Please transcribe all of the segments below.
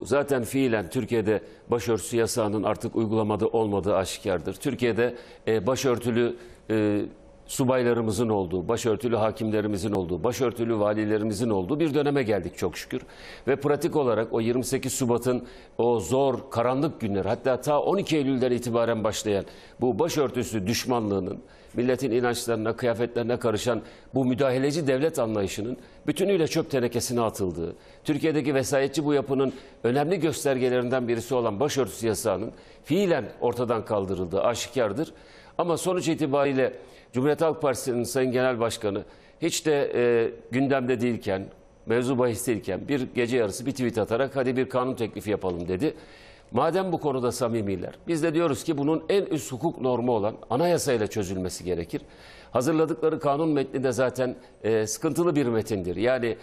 Zaten fiilen Türkiye'de başörtüsü yasağının artık uygulamada olmadığı aşikardır. Türkiye'de başörtülü subaylarımızın olduğu, başörtülü hakimlerimizin olduğu, başörtülü valilerimizin olduğu bir döneme geldik çok şükür. Ve pratik olarak o 28 Şubat'ın o zor, karanlık günler, hatta ta 12 Eylül'den itibaren başlayan bu başörtüsü düşmanlığının, milletin inançlarına, kıyafetlerine karışan bu müdahaleci devlet anlayışının bütünüyle çöp tenekesine atıldığı, Türkiye'deki vesayetçi bu yapının önemli göstergelerinden birisi olan başörtüsü yasağının fiilen ortadan kaldırıldığı aşikardır. Ama sonuç itibariyle Cumhuriyet Halk Partisi'nin Sayın Genel Başkanı hiç de gündemde değilken, mevzu bahis değilken bir gece yarısı bir tweet atarak hadi bir kanun teklifi yapalım dedi. Madem bu konuda samimiler, biz de diyoruz ki bunun en üst hukuk normu olan anayasayla çözülmesi gerekir. Hazırladıkları kanun metni de zaten sıkıntılı bir metindir. Yani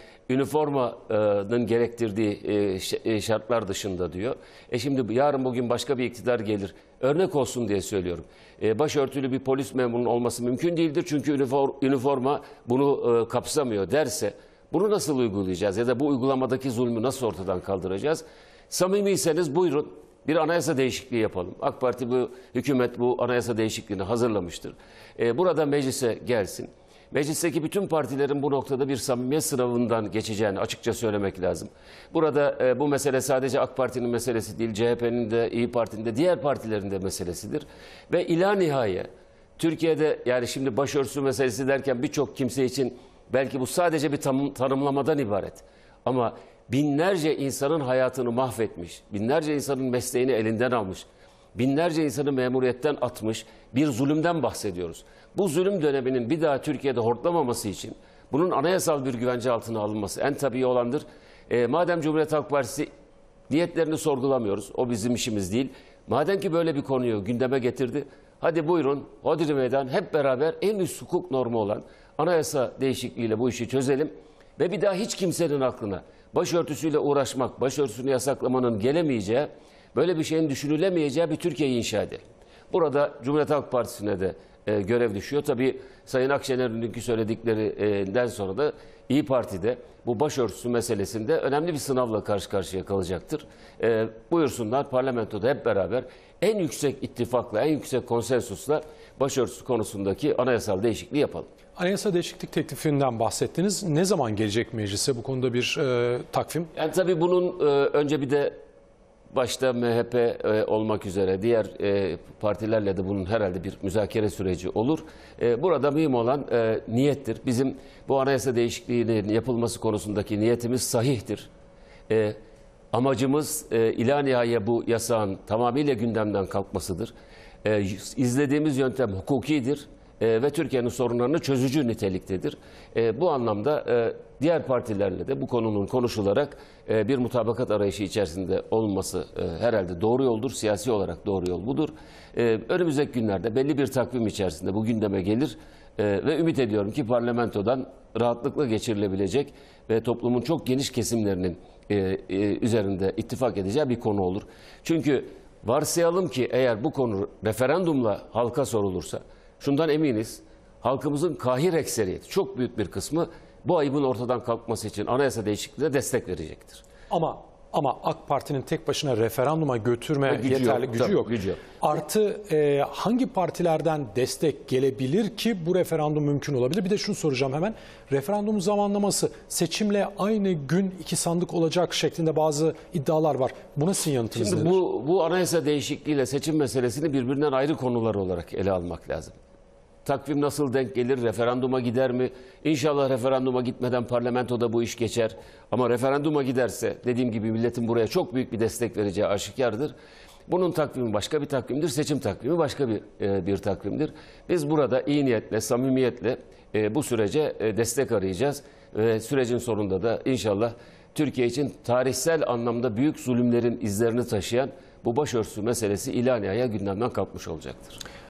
üniformanın gerektirdiği şartlar dışında diyor. Şimdi yarın bugün başka bir iktidar gelir. Örnek olsun diye söylüyorum. Başörtülü bir polis memurunun olması mümkün değildir. Çünkü üniforma bunu kapsamıyor derse bunu nasıl uygulayacağız? Ya da bu uygulamadaki zulmü nasıl ortadan kaldıracağız? Samimiyseniz buyurun bir anayasa değişikliği yapalım. AK Parti hükümet bu anayasa değişikliğini hazırlamıştır. Burada meclise gelsin. Meclisteki bütün partilerin bu noktada bir samimiyet sınavından geçeceğini açıkça söylemek lazım. Burada bu mesele sadece AK Parti'nin meselesi değil, CHP'nin de, İYİ Parti'nin de, diğer partilerin de meselesidir. Ve ila nihaya Türkiye'de yani şimdi başörtüsü meselesi derken birçok kimse için belki bu sadece bir tanımlamadan ibaret. Ama binlerce insanın hayatını mahvetmiş, binlerce insanın mesleğini elinden almış, binlerce insanı memuriyetten atmış bir zulümden bahsediyoruz. Bu zulüm döneminin bir daha Türkiye'de hortlamaması için bunun anayasal bir güvence altına alınması en tabii olandır. Madem Cumhuriyet Halk Partisi niyetlerini sorgulamıyoruz, o bizim işimiz değil. Madem ki böyle bir konuyu gündeme getirdi, hadi buyurun hodri meydan hep beraber en üst hukuk normu olan anayasa değişikliğiyle bu işi çözelim. Ve bir daha hiç kimsenin aklına başörtüsüyle uğraşmak, başörtüsünü yasaklamanın gelemeyeceği, böyle bir şeyin düşünülemeyeceği bir Türkiye'yi inşa edelim. Burada Cumhuriyet Halk Partisi'ne de görev düşüyor. Tabii Sayın Akşener'in dünkü söylediklerinden sonra da İYİ Parti'de bu başörtüsü meselesinde önemli bir sınavla karşı karşıya kalacaktır. Buyursunlar parlamentoda hep beraber en yüksek ittifakla, en yüksek konsensusla başörtüsü konusundaki anayasal değişikliği yapalım. Anayasa değişiklik teklifinden bahsettiniz. Ne zaman gelecek meclise bu konuda bir takvim? Yani tabii bunun önce bir de başta MHP olmak üzere diğer partilerle de bunun herhalde bir müzakere süreci olur. Burada mühim olan niyettir. Bizim bu anayasa değişikliğinin yapılması konusundaki niyetimiz sahihtir. Amacımız ila nihaya bu yasağın tamamıyla gündemden kalkmasıdır. İzlediğimiz yöntem hukukidir. Ve Türkiye'nin sorunlarını çözücü niteliktedir. Bu anlamda diğer partilerle de bu konunun konuşularak bir mutabakat arayışı içerisinde olması herhalde doğru yoldur. Siyasi olarak doğru yol budur. Önümüzdeki günlerde belli bir takvim içerisinde bu gündeme gelir ve ümit ediyorum ki parlamentodan rahatlıkla geçirilebilecek ve toplumun çok geniş kesimlerinin üzerinde ittifak edeceği bir konu olur. Çünkü varsayalım ki eğer bu konu referandumla halka sorulursa, şundan eminiz, halkımızın kahir ekseriyeti, çok büyük bir kısmı bu ayıbın ortadan kalkması için anayasa değişikliğine destek verecektir. Ama AK Parti'nin tek başına referanduma götürme yeterli gücü yok. Artı hangi partilerden destek gelebilir ki bu referandum mümkün olabilir? Bir de şunu soracağım hemen. Referandumun zamanlaması seçimle aynı gün 2 sandık olacak şeklinde bazı iddialar var. Buna sizin yanıtınız nedir? Bu anayasa değişikliğiyle seçim meselesini birbirinden ayrı konular olarak ele almak lazım. Takvim nasıl denk gelir? Referanduma gider mi? İnşallah referanduma gitmeden parlamentoda bu iş geçer. Ama referanduma giderse dediğim gibi milletin buraya çok büyük bir destek vereceği aşikardır. Bunun takvimi başka bir takvimdir. Seçim takvimi başka bir takvimdir. Biz burada iyi niyetle, samimiyetle bu sürece destek arayacağız. Sürecin sonunda da inşallah Türkiye için tarihsel anlamda büyük zulümlerin izlerini taşıyan bu başörtüsü meselesi ila nihaya gündemden kalkmış olacaktır.